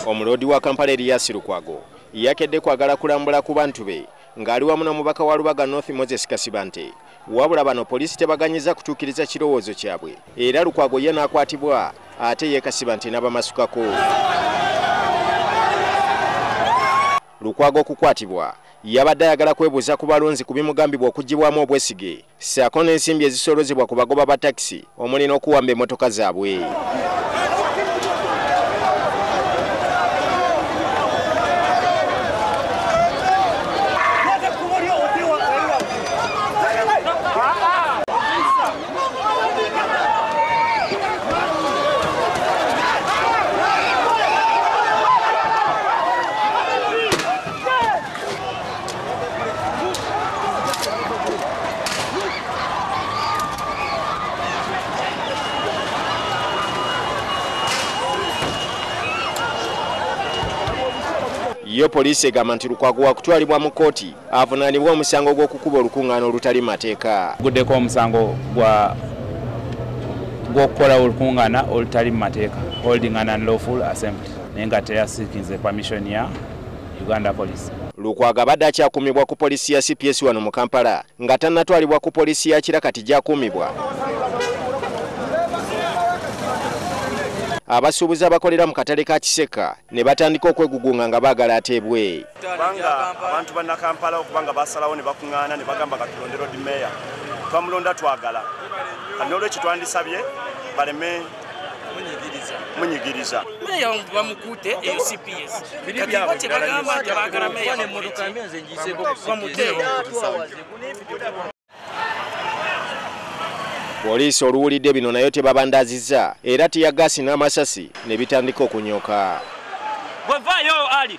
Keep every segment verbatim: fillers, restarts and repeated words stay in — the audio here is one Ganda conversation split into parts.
Omuloodi wa Kampala Erias Lukwago yakedde kwagala kulambula ku bantu be ng'ali wamu n'omubaka wa Lubaga North Moses Kasibante. Wabula bano poliisi tebaganyiza kutuukiriza kirowoozo kyabwe era Lukwago ye n'akwatibwa ate ye Kasibante n'abamasukako. Lukwago okukwatibwa yabadde ayagala kwebuuza ku balonzi ku bimugambibwa okuggyibwamu obwesige ssaako n'ensimbi ezisolozebwa ku bagoba ba takisi omuli n'okuwamba emmotoka zaabwe. Yo poliisi egamba nti Lukwago wakutwalibwa mu kkooti avunaanibwa omusango gw'okukuba olukuŋŋaana olutali mateeka. Guddeko omusango gwa gw'okukola olukuŋŋaana olutali mu mateeka, holding an unlawful assembly, naye nga teyasiikinze permission ya Uganda Police. Lukwago abadde akyakuumibwa ku poliisi ya C P S wano mu Kampala nga tannatwalibwa ku poliisi ya Kira kati gy'akuumibwa. Abasuubuzi abakolera mu katale ka Kisekka ne batandika okwegugunga nga baagala ateebwe. Banga abantu banna Kampala okubanga basalawo ne bakuŋŋaana ne bagamba katulonde Loodi Meeya. Twamulonda twagala. Kati n'olwekyo twandisabye baleme munyigiriza. Meeya bamukute eyo C P S. Kati bati bagamba nti baagala Meeya n'emmotoka nze ngiseeko bamuteewo. Poliisi oluwulidde bino nayo tebabandaazizza era Ttiiya ggaasi n'amasasi ne bitandika okunyoka. Wevaayo ali.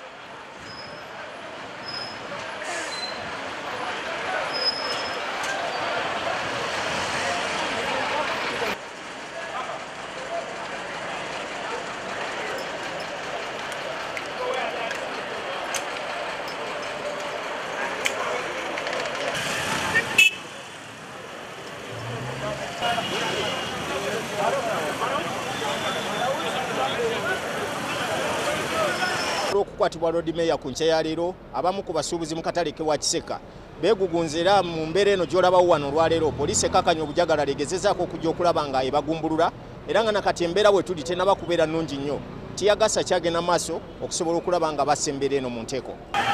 Okukwatibwa Loodi Meeya ku nkya ya leero abamu ku basuubuzi mu katale wa Kisekka beegugunze era mu mbeera eno gy'olabawo wano olwaleero poliisi ekakkanya obujagalalo egezezaako okujja okulaba nga ebagumbulula era nga nakati embeera we tuli tenaba kubeera nnungi nnyo. Ttiiya ggaasi akyagenda maaso okusobola okulaba nga bassa embeera eno mu nteeko.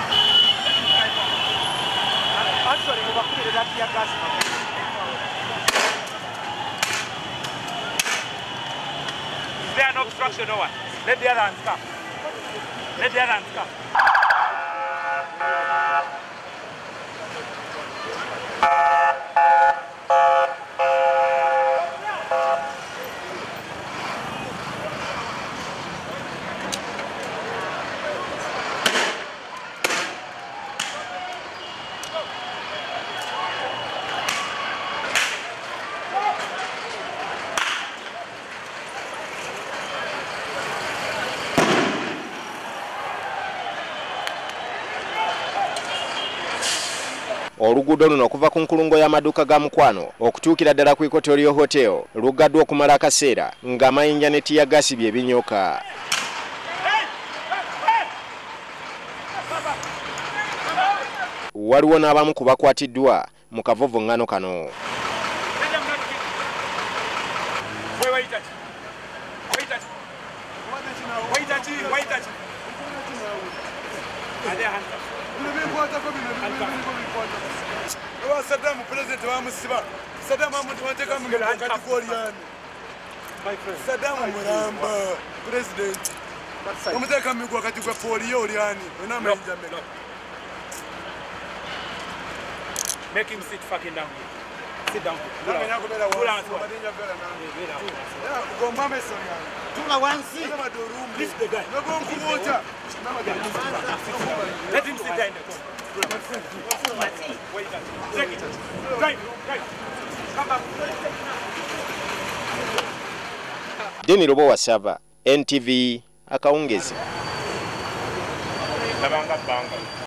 Let the other hands come. Let the other hands come. Oluguudo luno okuva ku nkulungo y'amaduuka ga Mukwano okutuukira ddala ku Equatorial Hotel lugaddwa okumala akaseera ng'amayinja ne Ttiiya ggaasi bye binyoka. Waliwo n'abamu ku bakwatiddwa mu kavuvungano kano. Saddam president wa musiba Saddam amuntu wateka mu kategoriani Saddam mulamba president omuteka mu wakati kwa folio oliani ona manja mega Make him sit fucking down. Sit down. Pull out. Pull out. Yeah, go mama sonia. Tuna wansi. Lift the guy. No go kumoja. Let him sit down in the corner. Wait, take it. Drive, drive. Come back. Deni Robo wa Sava, N T V, Akawungeezi. Nabanga banga.